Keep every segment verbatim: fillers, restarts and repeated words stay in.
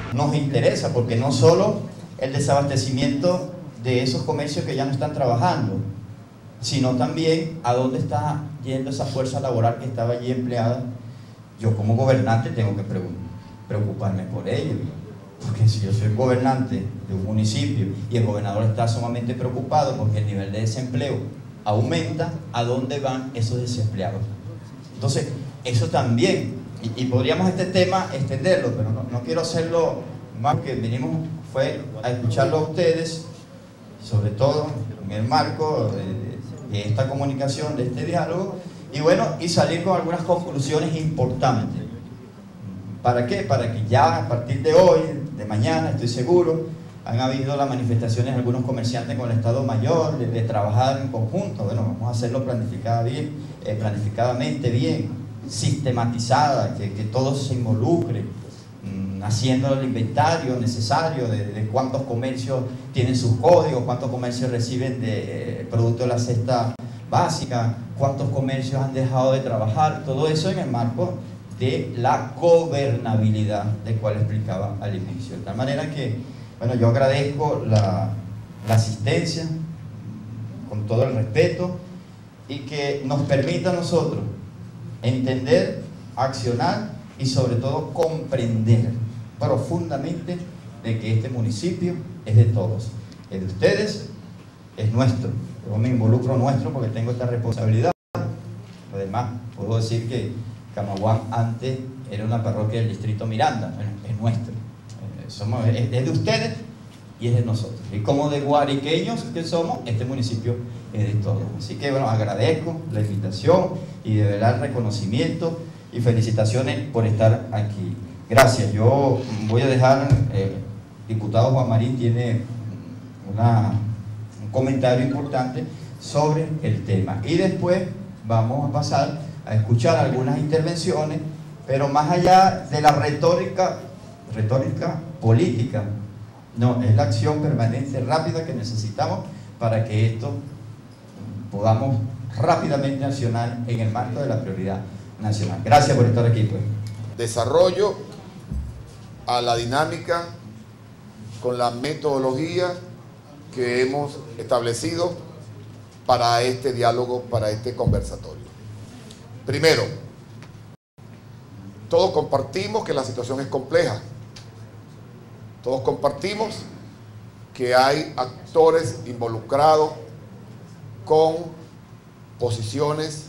nos interesa, porque no solo el desabastecimiento de esos comercios que ya no están trabajando, sino también a dónde está yendo esa fuerza laboral que estaba allí empleada. Yo como gobernante tengo que preocuparme por ello, porque si yo soy gobernante de un municipio y el gobernador está sumamente preocupado porque el nivel de desempleo aumenta, ¿a dónde van esos desempleados? Entonces, eso también, y, y podríamos este tema extenderlo, pero no, no quiero hacerlo más, porque venimos fue a escucharlo a ustedes, sobre todo en el marco de, de esta comunicación, de este diálogo, y bueno, y salir con algunas conclusiones importantes. ¿Para qué? Para que ya a partir de hoy, de mañana, estoy seguro, han habido las manifestaciones de algunos comerciantes con el Estado Mayor, de, de trabajar en conjunto. Bueno, vamos a hacerlo planificada bien, eh, planificadamente bien, sistematizada, que, que todos se involucren, mmm, haciendo el inventario necesario de, de cuántos comercios tienen sus códigos, cuántos comercios reciben de eh, producto de la cesta básica, cuántos comercios han dejado de trabajar, todo eso en el marco de la gobernabilidad, de cual explicaba al inicio. De tal manera que, bueno, yo agradezco la, la asistencia, con todo el respeto, y que nos permita a nosotros entender, accionar y sobre todo comprender profundamente de que este municipio es de todos, es de ustedes, es nuestro. Yo me involucro nuestro porque tengo esta responsabilidad. Además, puedo decir que Camaguán antes era una parroquia del distrito Miranda, bueno, es nuestro, somos, es, es de ustedes y es de nosotros. Y como de guariqueños que somos, este municipio es de todos. Así que bueno, agradezco la invitación y de verdad el reconocimiento y felicitaciones por estar aquí. Gracias. Yo voy a dejar, eh, el diputado Juan Marín tiene una, un comentario importante sobre el tema. Y después vamos a pasar a escuchar algunas intervenciones, pero más allá de la retórica, retórica política, no, es la acción permanente, rápida que necesitamos para que esto podamos rápidamente accionar en el marco de la prioridad nacional. Gracias por estar aquí, pues. Desarrollo a la dinámica con la metodología que hemos establecido para este diálogo, para este conversatorio. Primero, todos compartimos que la situación es compleja. Todos compartimos que hay actores involucrados con posiciones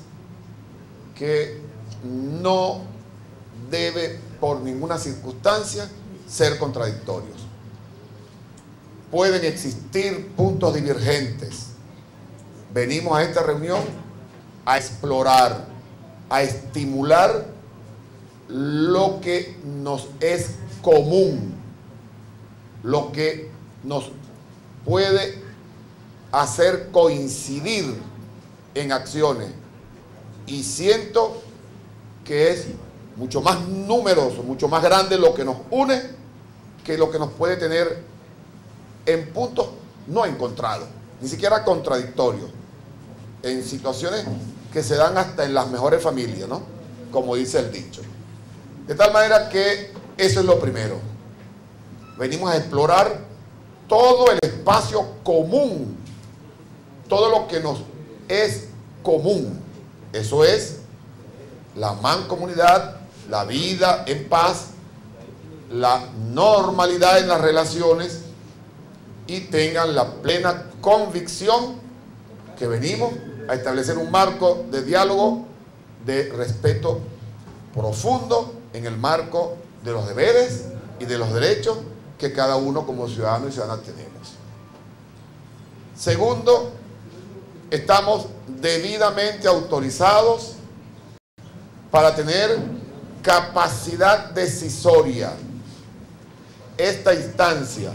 que no debe por ninguna circunstancia ser contradictorios. Pueden existir puntos divergentes. Venimos a esta reunión a explorar, a estimular lo que nos es común, lo que nos puede hacer coincidir en acciones. Y siento que es mucho más numeroso, mucho más grande lo que nos une que lo que nos puede tener en puntos no encontrados, ni siquiera contradictorios, en situaciones que se dan hasta en las mejores familias, ¿no? Como dice el dicho. De tal manera que eso es lo primero. Venimos a explorar todo el espacio común, todo lo que nos es común. Eso es la mancomunidad, la vida en paz, la normalidad en las relaciones, y tengan la plena convicción que venimos a establecer un marco de diálogo, de respeto profundo en el marco de los deberes y de los derechos que cada uno como ciudadano y ciudadana tenemos. Segundo, estamos debidamente autorizados para tener capacidad decisoria. Esta instancia,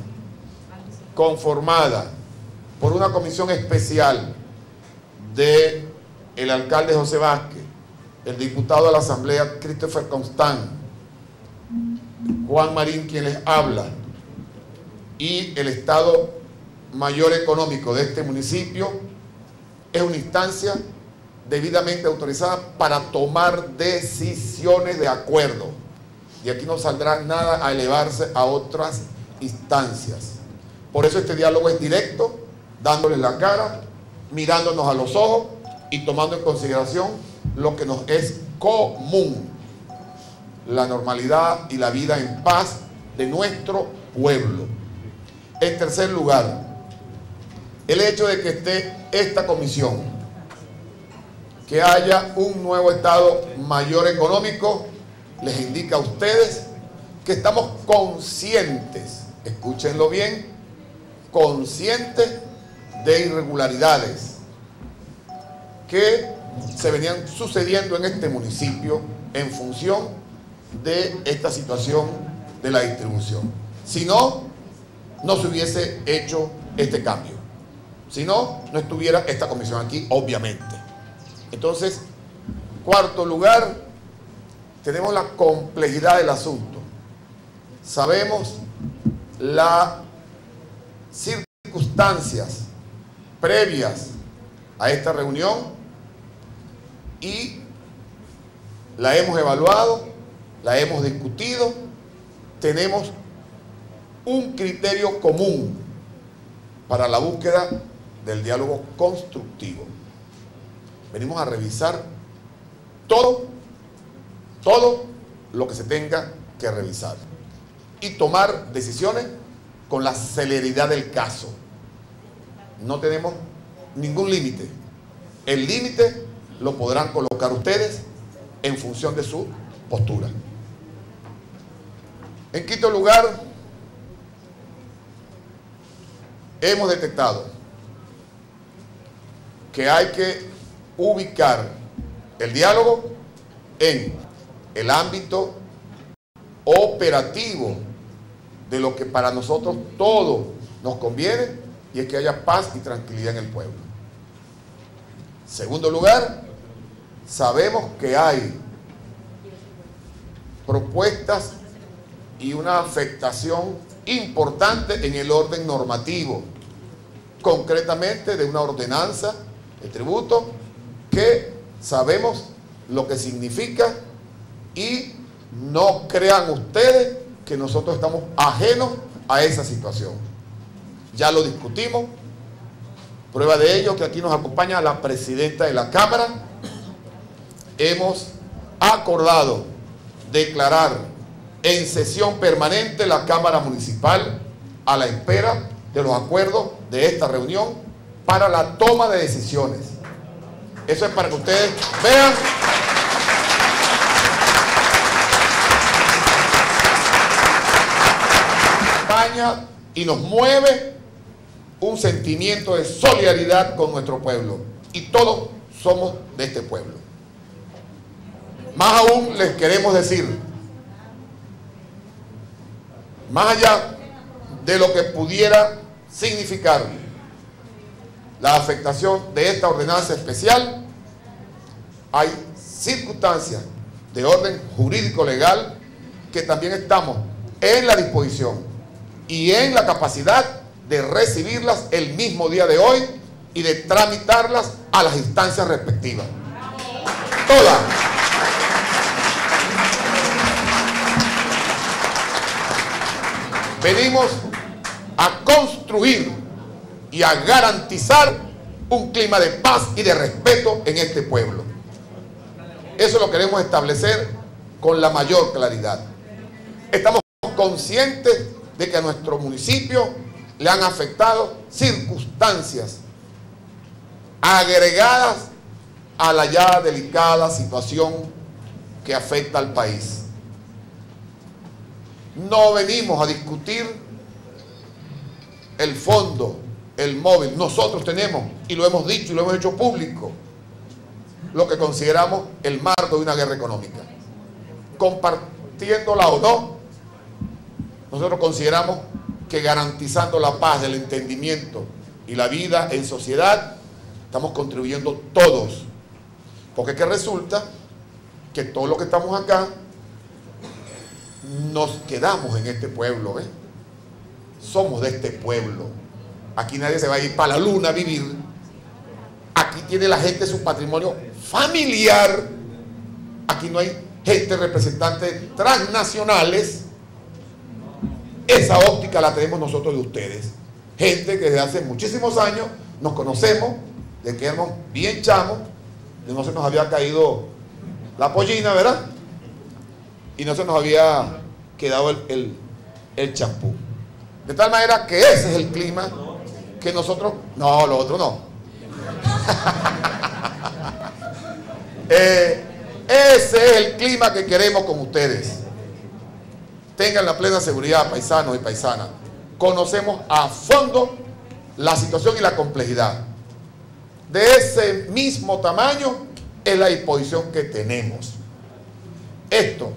conformada por una comisión especial de el alcalde José Vázquez, el diputado de la Asamblea Christopher Constant, Juan Marín quien les habla, y el Estado Mayor Económico de este municipio, es una instancia debidamente autorizada para tomar decisiones de acuerdo, y aquí no saldrá nada a elevarse a otras instancias. Por eso este diálogo es directo, dándoles la cara, mirándonos a los ojos y tomando en consideración lo que nos es común, la normalidad y la vida en paz de nuestro pueblo. En tercer lugar, el hecho de que esté esta comisión, que haya un nuevo Estado Mayor económico, les indica a ustedes que estamos conscientes, escúchenlo bien, conscientes de irregularidades que se venían sucediendo en este municipio en función de esta situación de la distribución. Si no, no se hubiese hecho este cambio. Si no, no estuviera esta comisión aquí, obviamente. Entonces, cuarto lugar, tenemos la complejidad del asunto. Sabemos las circunstancias previas a esta reunión y la hemos evaluado, la hemos discutido, tenemos un criterio común para la búsqueda del diálogo constructivo. Venimos a revisar todo, todo lo que se tenga que revisar y tomar decisiones con la celeridad del caso. No tenemos ningún límite. El límite lo podrán colocar ustedes en función de su postura. En quinto lugar, hemos detectado que hay que ubicar el diálogo en el ámbito operativo de lo que para nosotros todo nos conviene, y es que haya paz y tranquilidad en el pueblo. Segundo lugar, sabemos que hay propuestas y una afectación importante en el orden normativo, concretamente de una ordenanza de tributo que sabemos lo que significa, y no crean ustedes que nosotros estamos ajenos a esa situación. Ya lo discutimos. Prueba de ello que aquí nos acompaña la presidenta de la Cámara. Hemos acordado declarar en sesión permanente la Cámara Municipal a la espera de los acuerdos de esta reunión para la toma de decisiones. Eso es para que ustedes vean España, y nos mueve un sentimiento de solidaridad con nuestro pueblo, y todos somos de este pueblo. Más aún les queremos decir, más allá de lo que pudiera significar la afectación de esta ordenanza especial, hay circunstancias de orden jurídico legal que también estamos en la disposición y en la capacidad de recibirlas el mismo día de hoy y de tramitarlas a las instancias respectivas. Todas. Venimos a construir y a garantizar un clima de paz y de respeto en este pueblo. Eso lo queremos establecer con la mayor claridad. Estamos conscientes de que a nuestro municipio le han afectado circunstancias agregadas a la ya delicada situación que afecta al país. No venimos a discutir el fondo, el móvil. Nosotros tenemos, y lo hemos dicho y lo hemos hecho público, lo que consideramos el marco de una guerra económica. Compartiéndola o no, nosotros consideramos que garantizando la paz, el entendimiento y la vida en sociedad, estamos contribuyendo todos. Porque es que resulta que todos los que estamos acá nos quedamos en este pueblo, ¿eh? Somos de este pueblo. Aquí nadie se va a ir para la luna a vivir. Aquí tiene la gente su patrimonio familiar. Aquí no hay gente, representantes transnacionales. Esa óptica la tenemos nosotros de ustedes. Gente que desde hace muchísimos años nos conocemos, de que éramos bien chamos, de no se nos había caído la pollina, ¿verdad? Y no se nos había quedado el, el, el champú. De tal manera que ese es el clima que nosotros... No, lo otro no. eh, ese es el clima que queremos con ustedes. Tengan la plena seguridad, paisanos y paisanas. Conocemos a fondo la situación y la complejidad. De ese mismo tamaño es la disposición que tenemos. Esto,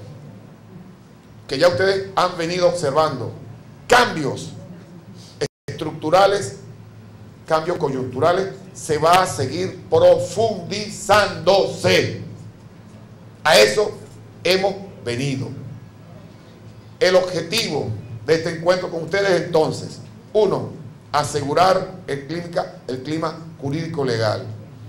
que ya ustedes han venido observando, cambios estructurales, cambios coyunturales, se va a seguir profundizándose. A eso hemos venido. El objetivo de este encuentro con ustedes entonces, uno, asegurar el clima, el clima jurídico legal,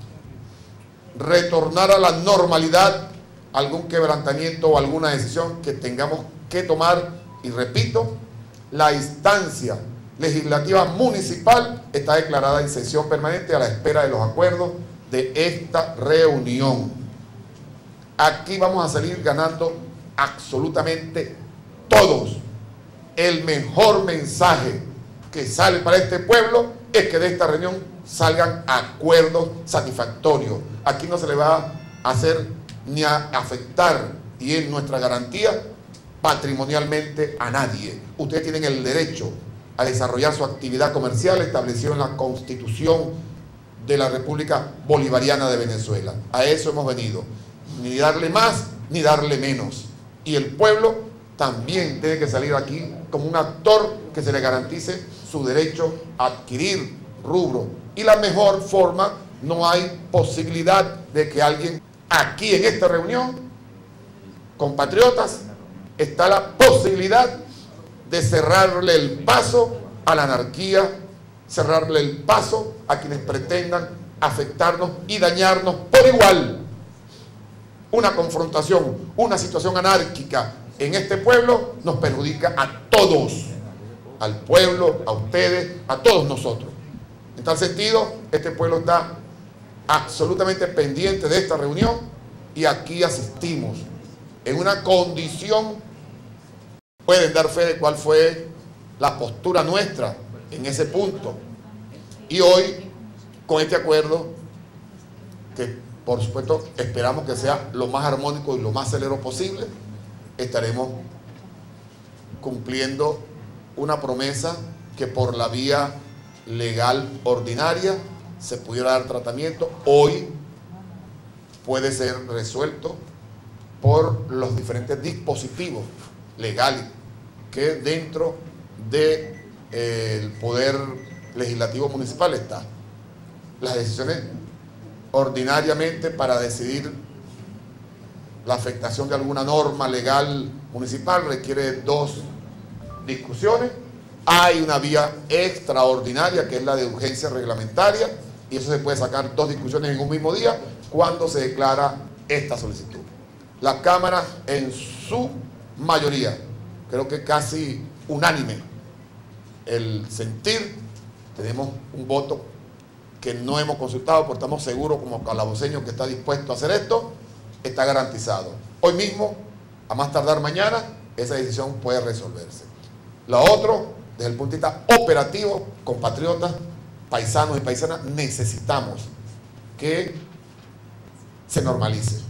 retornar a la normalidad algún quebrantamiento o alguna decisión que tengamos que tomar, y repito, la instancia legislativa municipal está declarada en sesión permanente a la espera de los acuerdos de esta reunión. Aquí vamos a salir ganando absolutamente todos. El mejor mensaje que sale para este pueblo es que de esta reunión salgan acuerdos satisfactorios. Aquí no se le va a hacer ni a afectar, y es nuestra garantía, patrimonialmente a nadie. Ustedes tienen el derecho a desarrollar su actividad comercial establecido en la Constitución de la República Bolivariana de Venezuela. A eso hemos venido. Ni darle más, ni darle menos. Y el pueblo también tiene que salir aquí como un actor que se le garantice su derecho a adquirir rubro. Y la mejor forma, no hay posibilidad de que alguien aquí en esta reunión, compatriotas, está la posibilidad de cerrarle el paso a la anarquía, cerrarle el paso a quienes pretendan afectarnos y dañarnos por igual. Una confrontación, una situación anárquica en este pueblo nos perjudica a todos, al pueblo, a ustedes, a todos nosotros. En tal sentido, este pueblo está absolutamente pendiente de esta reunión y aquí asistimos en una condición. Pueden dar fe de cuál fue la postura nuestra en ese punto. Y hoy, con este acuerdo, que por supuesto esperamos que sea lo más armónico y lo más celero posible, estaremos cumpliendo una promesa que por la vía legal ordinaria se pudiera dar tratamiento. Hoy puede ser resuelto por los diferentes dispositivos legales que dentro del eh, Poder Legislativo Municipal está. Las decisiones ordinariamente para decidir la afectación de alguna norma legal municipal requiere dos discusiones. Hay una vía extraordinaria que es la de urgencia reglamentaria, y eso se puede sacar dos discusiones en un mismo día cuando se declara esta solicitud. La Cámara en su mayoría, creo que casi unánime el sentir, tenemos un voto que no hemos consultado, porque estamos seguros como calaboceños que está dispuesto a hacer esto, está garantizado. Hoy mismo, a más tardar mañana, esa decisión puede resolverse. Lo otro, desde el punto de vista operativo, compatriotas, paisanos y paisanas, necesitamos que se normalice.